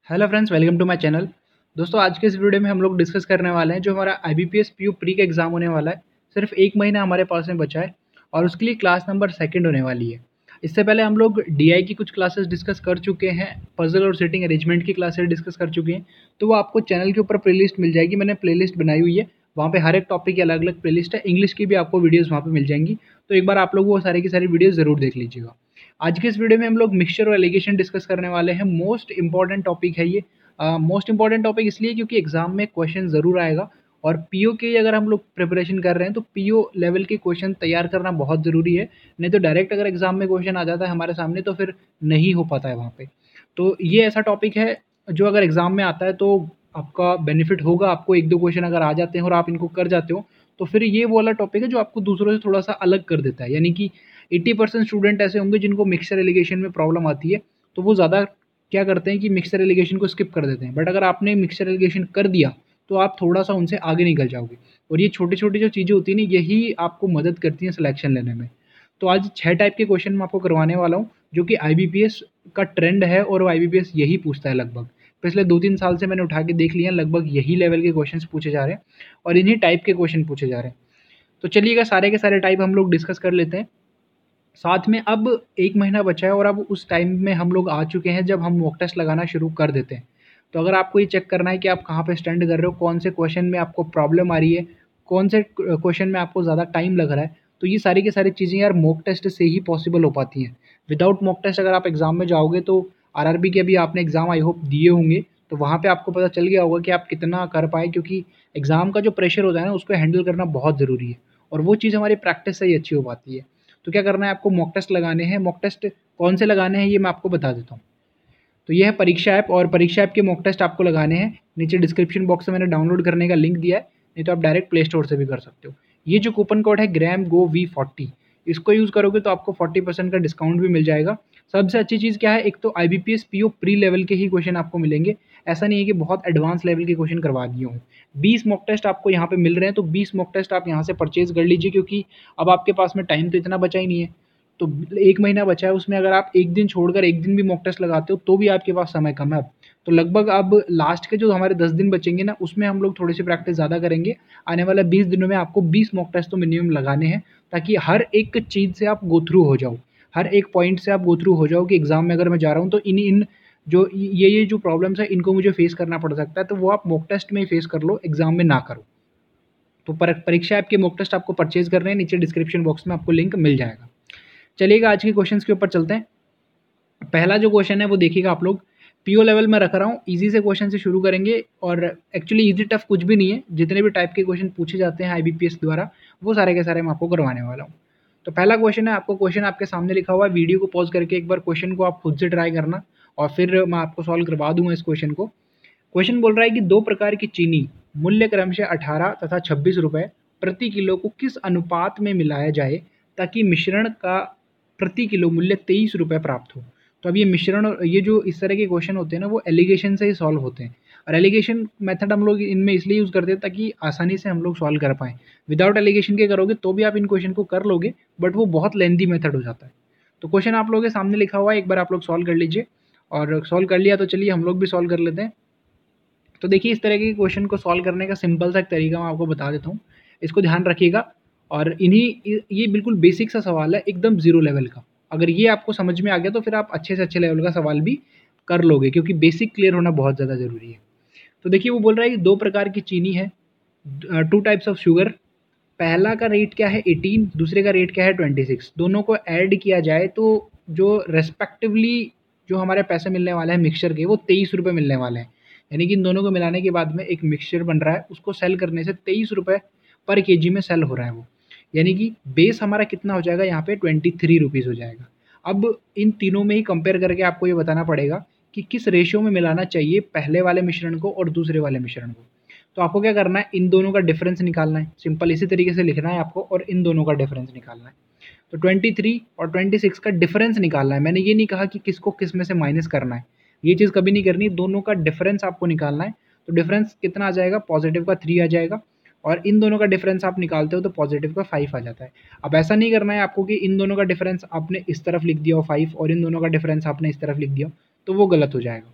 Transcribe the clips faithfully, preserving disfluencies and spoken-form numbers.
Hello friends, welcome to my channel. दोस्तों, आज के इस वीडियो में हम लोग डिस्कस करने वाले हैं जो हमारा आईबीपीएस पीयू प्री का एग्जाम होने वाला है। सिर्फ एक महीना हमारे पास में बचा है और उसके लिए क्लास नंबर सेकंड होने वाली है। इससे पहले हम लोग डीआई की कुछ क्लासेस डिस्कस कर चुके हैं, पजल और सेटिंग अरेंजमेंट की क्लासेस डिस्कस कर चुके हैं। तो वो आपको चैनल के ऊपर प्लेलिस्ट मिल जाएगी, मैंने प्लेलिस्ट बनाई हुई है। वहाँ पे हर एक टॉपिक की अलग अलग प्लेलिस्ट है, इंग्लिश की भी आपको वीडियोज़ वहाँ पे मिल जाएंगी। तो एक बार आप लोग वो सारी की सारी वीडियो ज़रूर देख लीजिएगा। आज के इस वीडियो में हम लोग मिक्सचर और एलिगेशन डिस्कस करने वाले हैं। मोस्ट इंपॉर्टेंट टॉपिक है ये। मोस्ट इंपॉर्टेंट टॉपिक इसलिए क्योंकि एग्जाम में क्वेश्चन ज़रूर आएगा और पीओ के अगर हम लोग प्रिपरेशन कर रहे हैं तो पीओ लेवल के क्वेश्चन तैयार करना बहुत ज़रूरी है। नहीं तो डायरेक्ट अगर एग्जाम में क्वेश्चन आ जाता है हमारे सामने तो फिर नहीं हो पाता है वहाँ पे। तो ये ऐसा टॉपिक है जो अगर एग्जाम में आता है तो आपका बेनिफिट होगा। आपको एक दो क्वेश्चन अगर आ जाते हैं और आप इनको कर जाते हो तो फिर ये वो वाला टॉपिक है जो आपको दूसरों से थोड़ा सा अलग कर देता है। यानी कि अस्सी परसेंट स्टूडेंट ऐसे होंगे जिनको मिक्सचर एलिगेशन में प्रॉब्लम आती है, तो वो ज़्यादा क्या करते हैं कि मिक्सचर एलिगेशन को स्किप कर देते हैं। बट अगर आपने मिक्सचर एलिगेशन कर दिया तो आप थोड़ा सा उनसे आगे निकल जाओगे। और ये छोटी छोटी जो चीज़ें होती हैं ना, यही आपको मदद करती हैं सिलेक्शन लेने में। तो आज छः टाइप के क्वेश्चन मैं आपको करवाने वाला हूँ जो कि आईबीपीएस का ट्रेंड है और वो आईबीपीएस यही पूछता है। लगभग पिछले दो तीन साल से मैंने उठा के देख लिया, लगभग यही लेवल के क्वेश्चंस पूछे जा रहे हैं और इन्हीं टाइप के क्वेश्चन पूछे जा रहे हैं। तो चलिएगा, सारे के सारे टाइप हम लोग डिस्कस कर लेते हैं साथ में। अब एक महीना बचा है और अब उस टाइम में हम लोग आ चुके हैं जब हम मॉक टेस्ट लगाना शुरू कर देते हैं। तो अगर आपको ये चेक करना है कि आप कहाँ पे स्टैंड कर रहे हो, कौन से क्वेश्चन में आपको प्रॉब्लम आ रही है, कौन से क्वेश्चन में आपको ज़्यादा टाइम लग रहा है, तो ये सारी की सारी चीज़ें यार मॉक टेस्ट से ही पॉसिबल हो पाती हैं। विदाउट मॉक टेस्ट अगर आप एग्ज़ाम में जाओगे तो आरआरबी के अभी आपने एग्ज़ाम आई होप दिए होंगे, तो वहाँ पे आपको पता चल गया होगा कि आप कितना कर पाए। क्योंकि एग्ज़ाम का जो प्रेशर होता है ना, उसको हैंडल करना बहुत ज़रूरी है और वो चीज़ हमारी प्रैक्टिस से ही अच्छी हो पाती है। तो क्या करना है, आपको मॉक टेस्ट लगाने हैं। मॉक टेस्ट कौन से लगाने हैं ये मैं आपको बता देता हूँ। तो ये है परीक्षा ऐप और परीक्षा ऐप के मॉक टेस्ट आपको लगाने हैं। नीचे डिस्क्रिप्शन बॉक्स में मैंने डाउनलोड करने का लिंक दिया है, नहीं तो आप डायरेक्ट प्ले स्टोर से भी कर सकते हो। ये जो कूपन कोड है ग्रैम गो वी फोर्टी, इसको यूज़ करोगे तो आपको फोर्टी परसेंट का डिस्काउंट भी मिल जाएगा। सबसे अच्छी चीज़ क्या है, एक तो I B P S P O pre level के ही क्वेश्चन आपको मिलेंगे। ऐसा नहीं है कि बहुत एडवांस लेवल के क्वेश्चन करवा दिए हों। बीस मॉक टेस्ट आपको यहाँ पे मिल रहे हैं, तो बीस मॉक टेस्ट आप यहाँ से परचेज कर लीजिए क्योंकि अब आपके पास में टाइम तो इतना बचा ही नहीं है। तो एक महीना बचा है, उसमें अगर आप एक दिन छोड़कर एक दिन भी मॉक टेस्ट लगाते हो तो भी आपके पास समय कम है अब। तो लगभग अब लास्ट के जो हमारे दस दिन बचेंगे ना, उसमें हम लोग थोड़ी सी प्रैक्टिस ज़्यादा करेंगे। आने वाले बीस दिनों में आपको बीस मॉक टेस्ट तो मिनिमम लगाने हैं, ताकि हर एक चीज़ से आप गो थ्रू हो जाओ, हर एक पॉइंट से आप गो थ्रू हो जाओ कि एग्जाम में अगर मैं जा रहा हूँ तो इन इन जो ये ये जो प्रॉब्लम्स है इनको मुझे फेस करना पड़ सकता है, तो वो आप मॉक टेस्ट में ही फेस कर लो, एग्जाम में ना करो। तो परीक्षा ऐप के मॉक टेस्ट आपको परचेज करने हैं, नीचे डिस्क्रिप्शन बॉक्स में आपको लिंक मिल जाएगा। चलिएगा, आज के क्वेश्चंस के ऊपर चलते हैं। पहला जो क्वेश्चन है वो देखिएगा आप लोग, पीओ लेवल में रख रहा हूँ, इजी से क्वेश्चन से शुरू करेंगे। और एक्चुअली इजी टफ कुछ भी नहीं है, जितने भी टाइप के क्वेश्चन पूछे जाते हैं आईबीपीएस द्वारा वो सारे के सारे मैं आपको करवाने वाला हूँ। तो पहला क्वेश्चन है, आपको क्वेश्चन आपके सामने लिखा हुआ है, वीडियो को पॉज करके एक बार क्वेश्चन को आप खुद से ट्राई करना और फिर मैं आपको सॉल्व करवा दूंगा इस क्वेश्चन को। क्वेश्चन बोल रहा है कि दो प्रकार की चीनी मूल्य क्रमशः अठारह तथा छब्बीस रुपये प्रति किलो को किस अनुपात में मिलाया जाए ताकि मिश्रण का प्रति किलो मूल्य तेईस रुपये प्राप्त हो। तो अब ये मिश्रण और ये जो इस तरह के क्वेश्चन होते हैं ना, वो एलिगेशन से ही सॉल्व होते हैं। और एलिगेशन मेथड हम लोग इनमें इसलिए यूज़ करते हैं ताकि आसानी से हम लोग सॉल्व कर पाएँ। विदाउट एलिगेशन के करोगे तो भी आप इन क्वेश्चन को कर लोगे, बट वो बहुत लेंदी मेथड हो जाता है। तो क्वेश्चन आप लोगों के सामने लिखा हुआ है, एक बार आप लोग सॉल्व कर लीजिए। और सॉल्व कर लिया तो चलिए हम लोग भी सॉल्व कर लेते हैं। तो देखिए, इस तरह के क्वेश्चन को सॉल्व करने का सिंपल सा एक तरीका मैं आपको बता देता हूँ, इसको ध्यान रखिएगा। और इन्हीं ये बिल्कुल बेसिक सा सवाल है, एकदम जीरो लेवल का। अगर ये आपको समझ में आ गया तो फिर आप अच्छे से अच्छे लेवल का सवाल भी कर लोगे, क्योंकि बेसिक क्लियर होना बहुत ज़्यादा ज़रूरी है। तो देखिए, वो बोल रहा है कि दो प्रकार की चीनी है, टू टाइप्स ऑफ शुगर। पहला का रेट क्या है एटीन, दूसरे का रेट क्या है ट्वेंटी सिक्स। दोनों को ऐड किया जाए तो जो रेस्पेक्टिवली जो हमारे पैसे मिलने वाले हैं मिक्सचर के, वो तेईस रुपये मिलने वाले हैं। यानी कि इन दोनों को मिलाने के बाद में एक मिक्सचर बन रहा है, उसको सेल करने से तेईस रुपये पर केजी में सेल हो रहा है वो। यानी कि बेस हमारा कितना हो जाएगा यहाँ पे, ट्वेंटी थ्री रुपीज़ हो जाएगा। अब इन तीनों में ही कंपेयर करके आपको ये बताना पड़ेगा कि किस रेशियो में मिलाना चाहिए पहले वाले मिश्रण को और दूसरे वाले मिश्रण को। तो आपको क्या करना है, इन दोनों का डिफरेंस निकालना है। सिंपल इसी तरीके से लिखना है आपको और इन दोनों का डिफरेंस निकालना है। तो ट्वेंटी थ्री और ट्वेंटी सिक्स का डिफरेंस निकालना है। मैंने ये नहीं कहा कि किसको किस में से माइनस करना है, ये चीज़ कभी नहीं करनी। दोनों का डिफरेंस आपको निकालना है। तो डिफरेंस कितना आ जाएगा, पॉजिटिव का थ्री आ जाएगा और इन दोनों का डिफरेंस आप निकालते हो तो पॉजिटिव का फाइव आ जाता है। अब ऐसा नहीं करना है आपको कि इन दोनों का डिफरेंस आपने इस तरफ लिख दिया हो फाइव और इन दोनों का डिफरेंस आपने इस तरफ लिख दिया, तो वो गलत हो जाएगा।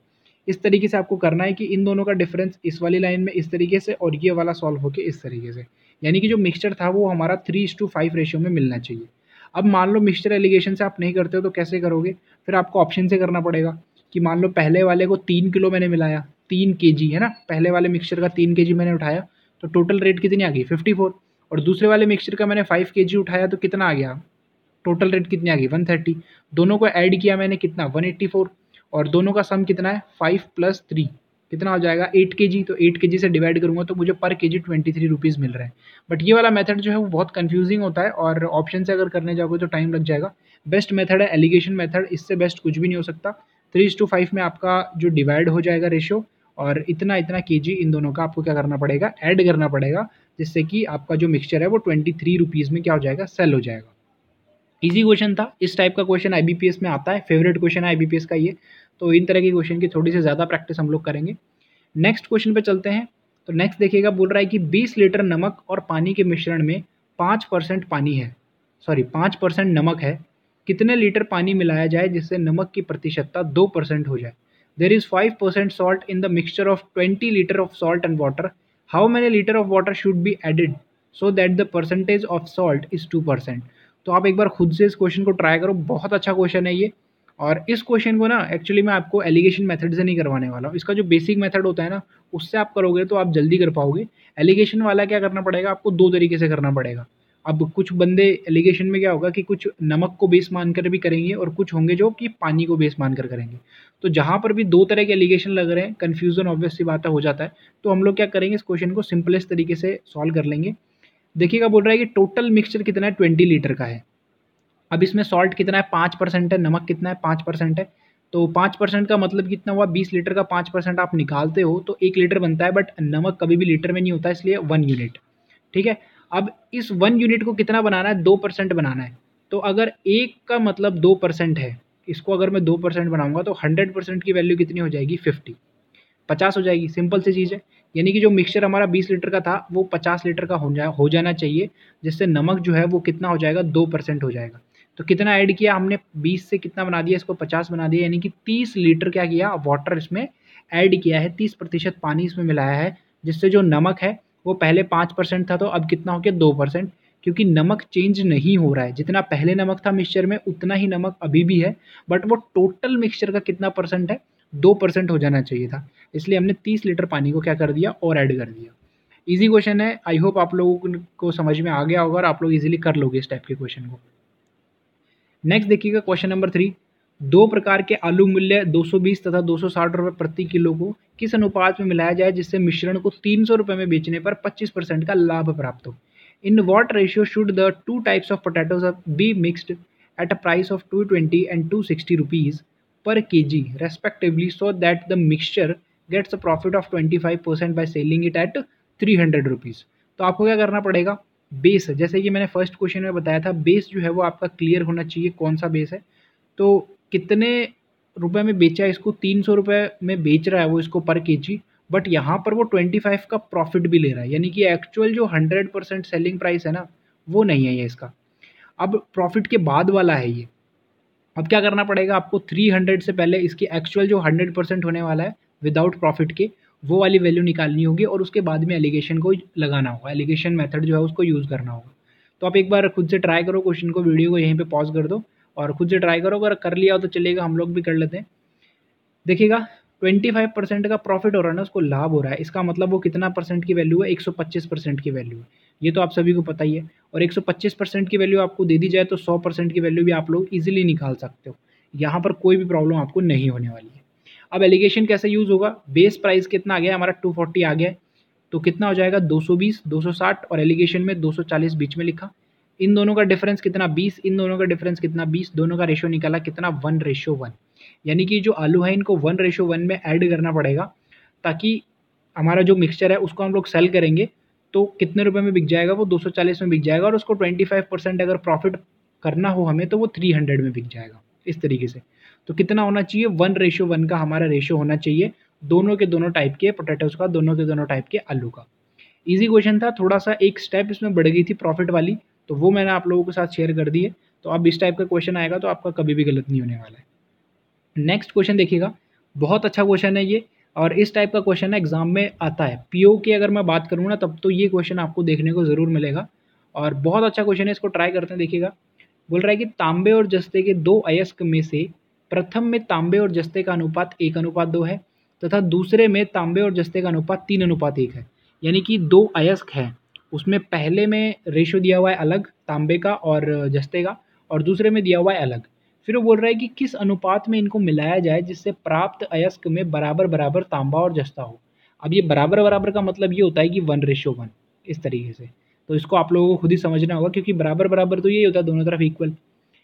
इस तरीके से आपको करना है कि इन दोनों का डिफरेंस इस वाली लाइन में इस तरीके से और ये वाला सॉल्व होके इस तरीके से, यानी कि जो मिक्सचर था वो हमारा थ्री इस टू फाइव रेशियो में मिलना चाहिए। अब मान लो मिक्सचर एलिगेशन से आप नहीं करते हो तो कैसे करोगे, फिर आपको ऑप्शन से करना पड़ेगा कि मान लो पहले वाले को तीन किलो मैंने मिलाया, तीन केजी है ना, पहले वाले मिक्सचर का तीन केजी मैंने उठाया तो टोटल रेट कितनी आ गई फिफ्टी फोर, और दूसरे वाले मिक्सचर का मैंने फाइव केजी उठाया तो कितना आ गया, टोटल रेट कितनी आ गई वन थर्टी। दोनों को ऐड किया मैंने कितना वन एट्टी फोर, और दोनों का सम कितना है फाइव प्लस थ्री, कितना हो जाएगा एट के जी। तो एट के जी से डिवाइड करूंगा तो मुझे per K G twenty three rupees मिल रहा है। बट ये वाला मेथड जो है वो बहुत कंफ्यूजिंग होता है और ऑप्शन से अगर करने जाओगे तो टाइम लग जाएगा। बेस्ट मेथड है एलिगेशन मेथड, इससे बेस्ट कुछ भी नहीं हो सकता। थ्री टू फाइव में आपका जो डिवाइड हो जाएगा रेशियो, और इतना इतना के जी इन दोनों का आपको क्या करना पड़ेगा, ऐड करना पड़ेगा, जिससे कि आपका जो मिक्सचर है वो ट्वेंटी थ्री रुपीज़ में क्या हो जाएगा, सेल हो जाएगा। इजी क्वेश्चन था, इस टाइप का क्वेश्चन आईबीपीएस में आता है, फेवरेट क्वेश्चन है आईबीपीएस का ये। तो इन तरह के क्वेश्चन की थोड़ी सी ज़्यादा प्रैक्टिस हम लोग करेंगे। नेक्स्ट क्वेश्चन पे चलते हैं। तो नेक्स्ट देखिएगा, बोल रहा है कि बीस लीटर नमक और पानी के मिश्रण में पाँच परसेंट पानी है, सॉरी पाँच परसेंट नमक है, कितने लीटर पानी मिलाया जाए जिससे नमक की प्रतिशतता दो परसेंट हो जाए। There is five percent salt in the mixture of twenty litre of salt and water, how many litre of water should be added so that the percentage of salt is two percent. तो आप एक बार खुद से इस question को try करो, बहुत अच्छा क्वेश्चन है ये। और इस क्वेश्चन को ना एक्चुअली मैं आपको एलिगेशन मेथड से नहीं करवाने वाला हूँ, इसका जो बेसिक मेथड होता है ना उससे आप करोगे तो आप जल्दी कर पाओगे। एलिगेशन वाला क्या करना पड़ेगा, आपको दो तरीके से करना पड़ेगा। अब कुछ बंदे एलिगेशन में क्या होगा कि कुछ नमक को बेस मानकर भी करेंगे और कुछ होंगे जो कि पानी को बेस मानकर करेंगे। तो जहाँ पर भी दो तरह के एलिगेशन लग रहे हैं, कन्फ्यूजन ऑब्वियस सी बात हो जाता है। तो हम लोग क्या करेंगे, इस क्वेश्चन को सिंपलेस्ट तरीके से सॉल्व कर लेंगे। देखिएगा, बोल रहा है कि टोटल मिक्सचर कितना है, ट्वेंटी लीटर का है। अब इसमें सॉल्ट कितना है, पाँच परसेंट है, नमक कितना है, पाँच परसेंट है। तो पाँच परसेंट का मतलब कितना हुआ, बीस लीटर का पाँच परसेंट आप निकालते हो तो एक लीटर बनता है, बट नमक कभी भी लीटर में नहीं होता, इसलिए वन यूनिट। ठीक है, अब इस वन यूनिट को कितना बनाना है, दो परसेंट बनाना है। तो अगर एक का मतलब दो परसेंट है, इसको अगर मैं दो परसेंट बनाऊंगा तो हंड्रेड परसेंट की वैल्यू कितनी हो जाएगी, फिफ्टी, पचास हो जाएगी। सिंपल सी चीज़ है, यानी कि जो मिक्सचर हमारा बीस लीटर का था वो पचास लीटर का हो जा हो जाना चाहिए, जिससे नमक जो है वो कितना हो जाएगा, दो परसेंट हो जाएगा। तो कितना ऐड किया हमने, बीस से कितना बना दिया, इसको पचास बना दिया, यानी कि तीस लीटर क्या किया, वाटर इसमें ऐड किया है, तीस प्रतिशत पानी इसमें मिलाया है, जिससे जो नमक है वो पहले पाँच परसेंट था तो अब कितना हो गया, दो परसेंट। क्योंकि नमक चेंज नहीं हो रहा है, जितना पहले नमक था मिक्सचर में उतना ही नमक अभी भी है, बट वो टोटल मिक्सचर का कितना परसेंट है, दो परसेंट हो जाना चाहिए था। इसलिए हमने तीस लीटर पानी को क्या कर दिया, और ऐड कर दिया। इजी क्वेश्चन है, आई होप आप लोगों को समझ में आ गया होगा और आप लोग इजीली कर लोगे इस टाइप के क्वेश्चन को। नेक्स्ट देखिएगा, क्वेश्चन नंबर थ्री, दो प्रकार के आलू मूल्य दो सौ बीस तथा दो सौ साठ रुपये प्रति किलो को किस अनुपात में मिलाया जाए जिससे मिश्रण को तीन सौ रुपये में बेचने पर पच्चीस परसेंट का लाभ प्राप्त हो। In what ratio should the two types of potatoes be mixed at a price of two twenty and two sixty rupees per kg respectively so that the mixture gets a profit of twenty five percent by selling it at three hundred rupees। तो आपको क्या करना पड़ेगा, base, जैसे कि मैंने first question में बताया था, बेस जो है वो आपका क्लियर होना चाहिए, कौन सा बेस है। तो कितने रुपए में बेचा है इसको, तीन सौ रुपये में बेच रहा है वो इसको पर केजी, बट यहाँ पर वो ट्वेंटी फाइव का प्रॉफिट भी ले रहा है, यानी कि एक्चुअल जो हंड्रेड परसेंट सेलिंग प्राइस है ना वो नहीं है ये इसका, अब प्रॉफिट के बाद वाला है ये। अब क्या करना पड़ेगा आपको, थ्री हंड्रेड से पहले इसकी एक्चुअल जो हंड्रेड परसेंट होने वाला है विदाउट प्रॉफिट के, वो वाली वैल्यू निकालनी होगी और उसके बाद में एलिगेशन को लगाना होगा, एलिगेशन मेथड जो है उसको यूज़ करना होगा। तो आप एक बार खुद से ट्राई करो क्वेश्चन को, वीडियो को यहीं पे पॉज कर दो और खुद से ट्राई करो, अगर कर लिया हो तो चलेगा, हम लोग भी कर लेते हैं। देखिएगा, ट्वेंटी फाइव परसेंट का प्रॉफिट हो रहा है ना, उसको लाभ हो रहा है, इसका मतलब वो कितना परसेंट की वैल्यू है, एक सौ पच्चीस परसेंट की वैल्यू है, ये तो आप सभी को पता ही है। और एक सौ पच्चीस परसेंट की वैल्यू आपको दे दी जाए तो सौ परसेंट की वैल्यू भी आप लोग इजीली निकाल सकते हो, यहाँ पर कोई भी प्रॉब्लम आपको नहीं होने वाली है। अब एलिगेशन कैसे यूज़ होगा, बेस प्राइस कितना आ गया हमारा, टू फोर्टी आ गया, तो कितना हो जाएगा, दो सौ बीस, दो सौ साठ, और एलिगेशन में दो सौ चालीस बीच में लिखा। इन दोनों का डिफरेंस कितना, बीस, इन दोनों का डिफरेंस कितना, बीस, दोनों का रेशो निकाला कितना, वन रेशो वन, यानी कि जो आलू है इनको वन रेशो वन में ऐड करना पड़ेगा, ताकि हमारा जो मिक्सचर है उसको हम लोग सेल करेंगे तो कितने रुपए में बिक जाएगा, वो दो सौ चालीस में बिक जाएगा, और उसको ट्वेंटी फाइव परसेंट अगर प्रॉफिट करना हो हमें तो वो थ्री हंड्रेड में बिक जाएगा, इस तरीके से। तो कितना होना चाहिए, वन रेशो वन का हमारा रेशो होना चाहिए, दोनों के दोनों टाइप के पोटैटोज का, दोनों के दोनों टाइप के आलू का। इजी क्वेश्चन था, थोड़ा सा एक स्टेप इसमें बढ़ गई थी प्रॉफिट वाली, तो वो मैंने आप लोगों के साथ शेयर कर दी है। तो अब इस टाइप का क्वेश्चन आएगा तो आपका कभी भी गलत नहीं होने वाला है। नेक्स्ट क्वेश्चन देखिएगा, बहुत अच्छा क्वेश्चन है ये, और इस टाइप का क्वेश्चन एग्जाम में आता है। पीओ की अगर मैं बात करूँ ना, तब तो ये क्वेश्चन आपको देखने को ज़रूर मिलेगा, और बहुत अच्छा क्वेश्चन है, इसको ट्राई करते हैं। देखिएगा, बोल रहा है कि तांबे और जस्ते के दो अयस्क में से प्रथम में तांबे और जस्ते का अनुपात एक अनुपात दो है, तथा दूसरे में तांबे और जस्ते का अनुपात तीन अनुपात एक है। यानी कि दो अयस्क हैं, उसमें पहले में रेशो दिया हुआ है अलग तांबे का और जस्ते का, और दूसरे में दिया हुआ है अलग। फिर वो बोल रहा है कि किस अनुपात में इनको मिलाया जाए जिससे प्राप्त अयस्क में बराबर बराबर तांबा और जस्ता हो। अब ये बराबर बराबर का मतलब ये होता है कि वन रेशो वन, इस तरीके से। तो इसको आप लोगों को खुद ही समझना होगा, क्योंकि बराबर बराबर तो यही होता है, दोनों तरफ इक्वल।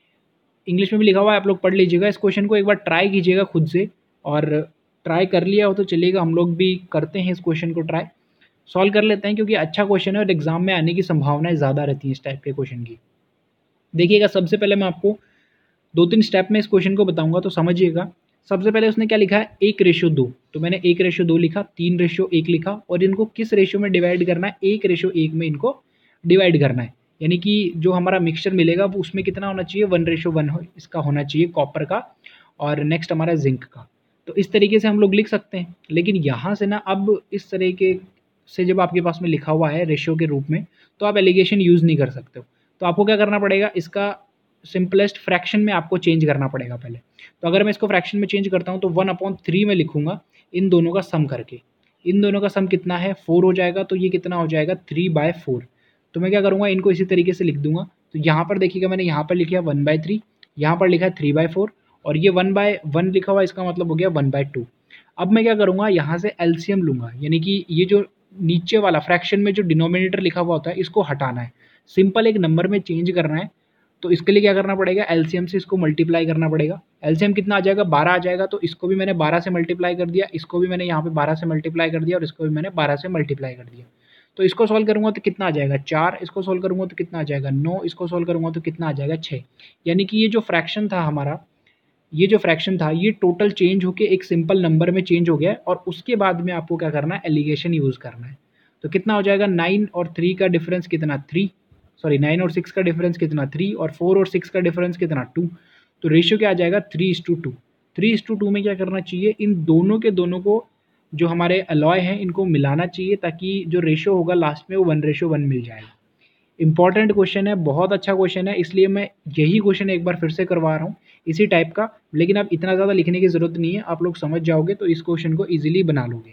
इंग्लिश में भी लिखा हुआ है, आप लोग पढ़ लीजिएगा। इस क्वेश्चन को एक बार ट्राई कीजिएगा खुद से, और ट्राई कर लिया हो तो चलिएगा, हम लोग भी करते हैं इस क्वेश्चन को ट्राई, सॉल्व कर लेते हैं, क्योंकि अच्छा क्वेश्चन है और एग्जाम में आने की संभावनाएं ज़्यादा रहती हैं इस टाइप के क्वेश्चन की। देखिएगा, सबसे पहले मैं आपको दो तीन स्टेप में इस क्वेश्चन को बताऊंगा, तो समझिएगा। सबसे पहले उसने क्या लिखा है, एक रेशो दो, तो मैंने एक रेशो दो लिखा, तीन रेशो एक लिखा, और इनको किस रेशो में डिवाइड करना है, एक रेशो एक में इनको डिवाइड करना है। यानी कि जो हमारा मिक्सचर मिलेगा वो उसमें कितना होना चाहिए, वन रेशो वन हो, इसका होना चाहिए कॉपर का, और नेक्स्ट हमारा जिंक का। तो इस तरीके से हम लोग लिख सकते हैं। लेकिन यहाँ से ना, अब इस तरीके से जब आपके पास में लिखा हुआ है रेशियो के रूप में, तो आप एलिगेशन यूज़ नहीं कर सकते हो। तो आपको क्या करना पड़ेगा, इसका सिंपलेस्ट फ्रैक्शन में आपको चेंज करना पड़ेगा पहले। तो अगर मैं इसको फ्रैक्शन में चेंज करता हूँ, तो वन अपॉन थ्री में लिखूंगा इन दोनों का सम करके। इन दोनों का सम कितना है, फोर हो जाएगा, तो ये कितना हो जाएगा, थ्री बाय फोर। तो मैं क्या करूँगा, इनको इसी तरीके से लिख दूंगा। तो यहाँ पर देखिएगा, मैंने यहाँ पर लिखा वन बाय थ्री, यहाँ पर लिखा है थ्री बाय फोर, और ये वन बाय वन लिखा हुआ, इसका मतलब हो गया वन बाय टू। अब मैं क्या करूँगा, यहाँ से एलसीएम लूँगा, यानी कि ये जो नीचे वाला फ्रैक्शन में जो डिनोमिनेटर लिखा हुआ होता है, इसको हटाना है, सिंपल एक नंबर में चेंज करना है। तो इसके लिए क्या करना पड़ेगा, एलसीएम से इसको मल्टीप्लाई करना पड़ेगा। एलसीएम कितना आ जाएगा, बारह आ जाएगा। तो इसको भी मैंने बारह से मल्टीप्लाई कर दिया, इसको भी मैंने यहाँ पे बारह से मल्टीप्लाई कर दिया, और इसको भी मैंने बारह से मल्टीप्लाई कर दिया। तो इसको सॉल्व करूँगा तो कितना आ जाएगा, चार। इसको सॉल्व करूँगा तो कितना आ जाएगा, नौ। इसको सॉल्व करूँगा तो कितना आ जाएगा, छः। यानी कि ये जो फ्रैक्शन था हमारा, ये जो फ्रैक्शन था, ये टोटल चेंज होके एक सिंपल नंबर में चेंज हो गया है, और उसके बाद में आपको क्या करना है, एलिगेशन यूज़ करना है। तो कितना हो जाएगा, नाइन और थ्री का डिफरेंस कितना, थ्री, सॉरी नाइन और सिक्स का डिफरेंस कितना, थ्री, और फोर और सिक्स का डिफरेंस कितना, टू। तो रेशियो क्या आ जाएगा, three is to two. Three is to two में क्या करना चाहिए, इन दोनों के दोनों को, जो हमारे अलॉय हैं, इनको मिलाना चाहिए, ताकि जो रेशियो होगा लास्ट में वो वन रेशियो वन मिल जाएगा। इंपॉर्टेंट क्वेश्चन है, बहुत अच्छा क्वेश्चन है, इसलिए मैं यही क्वेश्चन एक बार फिर से करवा रहा हूँ इसी टाइप का। लेकिन अब इतना ज़्यादा लिखने की ज़रूरत नहीं है, आप लोग समझ जाओगे तो इस क्वेश्चन को ईजिली बना लोगे।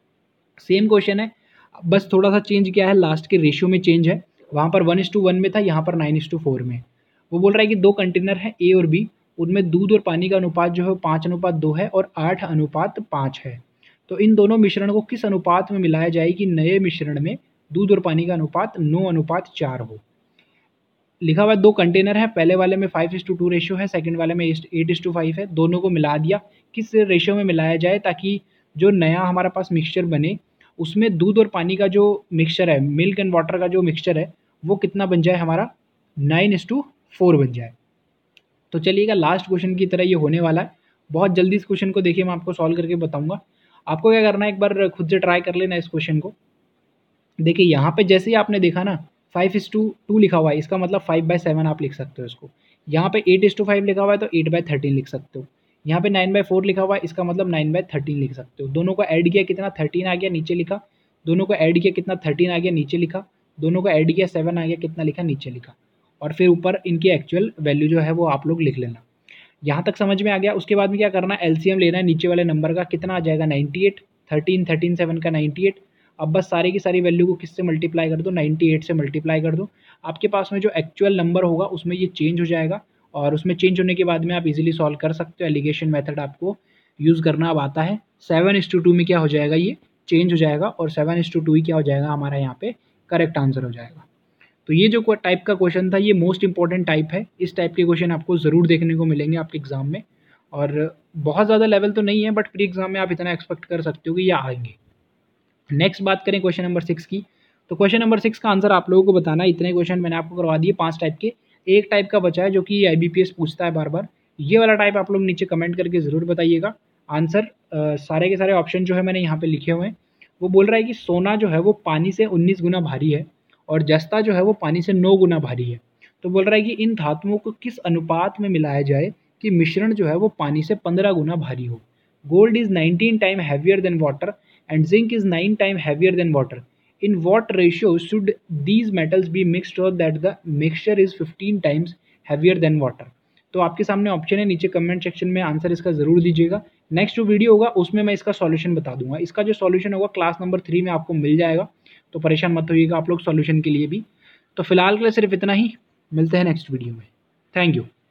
सेम क्वेश्चन है, बस थोड़ा सा चेंज किया है, लास्ट के रेशियो में चेंज है। वहाँ पर वन इस टू वन में था, यहाँ पर नाइन इस टू फोर में। वो बोल रहा है कि दो कंटेनर हैं ए और बी, उनमें दूध और पानी का अनुपात जो है पाँच अनुपात दो है और आठ अनुपात पाँच है। तो इन दोनों मिश्रण को किस अनुपात में मिलाया जाए कि नए मिश्रण में दूध और पानी का अनुपात नौ अनुपात चार हो। लिखा हुआ है दो कंटेनर है, पहले वाले में five is to two ratio है, सेकंड वाले में एट इस टू फाइव है। दोनों को मिला दिया, किस रेशियो में मिलाया जाए ताकि जो नया हमारा पास मिक्सचर बने, उसमें दूध और पानी का जो मिक्सचर है, मिल्क एंड वाटर का जो मिक्सचर है, वो कितना बन जाए हमारा, नाइन इस टू फोर बन जाए। तो चलिएगा, लास्ट क्वेश्चन की तरह ये होने वाला है। बहुत जल्दी इस क्वेश्चन को देखिए, मैं आपको सॉल्व करके बताऊंगा। आपको क्या करना है, एक बार खुद से ट्राई कर लेना इस क्वेश्चन को। देखिए यहाँ पे जैसे ही आपने देखा ना, फाइव इस टू टू लिखा हुआ है, इसका मतलब फाइव बाय सेवन आप लिख सकते हो इसको। यहाँ पे एट इस टू फाइव लिखा हुआ है, तो एट बाय थर्टीन लिख सकते हो। यहाँ पे नाइन बाय फोर लिखा हुआ है, इसका मतलब नाइन बाय थर्टीन लिख सकते हो। दोनों को ऐड किया कितना, थर्टीन आ गया, नीचे लिखा। दोनों को ऐड किया कितना, थर्टीन आ गया, नीचे लिखा। दोनों को ऐड किया, सेवन आ गया, कितना लिखा, नीचे लिखा। और फिर ऊपर इनकी एक्चुअल वैल्यू जो है वो आप लोग लिख लेना। यहाँ तक समझ में आ गया। उसके बाद में क्या करना है, एलसीएम लेना है नीचे वाले नंबर का, कितना आ जाएगा, ninety eight. Thirteen thirteen seven का नाइन्टी एट। अब बस सारी की सारी वैल्यू को किससे मल्टीप्लाई कर दो, नाइन्टी एट से मल्टीप्लाई कर दो। आपके पास में जो एक्चुअल नंबर होगा उसमें ये चेंज हो जाएगा, और उसमें चेंज होने के बाद में आप इजीली सॉल्व कर सकते हो। एलिगेशन मेथड आपको यूज़ करना अब आता है। सेवन इस टू टू में क्या हो जाएगा, ये चेंज हो जाएगा, और सेवन इस टू टू ही क्या हो जाएगा हमारा यहाँ पे करेक्ट आंसर हो जाएगा। तो ये जो टाइप का क्वेश्चन था, ये मोस्ट इंपॉर्टेंट टाइप है। इस टाइप के क्वेश्चन आपको ज़रूर देखने को मिलेंगे आपके एग्जाम में, और बहुत ज़्यादा लेवल तो नहीं है, बट प्री एग्जाम में आप इतना एक्सपेक्ट कर सकते हो कि ये आएंगे। नेक्स्ट बात करें क्वेश्चन नंबर सिक्स की, तो क्वेश्चन नंबर सिक्स का आंसर आप लोगों को बताना है। इतने क्वेश्चन मैंने आपको करवा दिए, पांच टाइप के। एक टाइप का बचा है जो कि आईबीपीएस पूछता है बार बार, ये वाला टाइप आप लोग नीचे कमेंट करके ज़रूर बताइएगा। आंसर सारे के सारे ऑप्शन जो है मैंने यहाँ पे लिखे हुए हैं। वो बोल रहा है कि सोना जो है वो पानी से उन्नीस गुना भारी है, और जस्ता जो है वो पानी से नौ गुना भारी है। तो बोल रहा है कि इन धातुओं को किस अनुपात में मिलाया जाए कि मिश्रण जो है वो पानी से पंद्रह गुना भारी हो। gold is nineteen times heavier than water and zinc is nine times heavier than water. In what ratio should these metals be mixed so that the mixture is fifteen times heavier than water? तो आपके सामने option है, नीचे comment section में answer इसका जरूर दीजिएगा। Next जो वीडियो होगा उसमें मैं इसका सॉल्यूशन बता दूंगा। इसका जो सॉल्यूशन होगा क्लास नंबर थ्री में आपको मिल जाएगा, तो परेशान मत होइएगा आप लोग सॉल्यूशन के लिए भी। तो फिलहाल के लिए सिर्फ इतना ही, मिलते हैं नेक्स्ट वीडियो में। Thank you.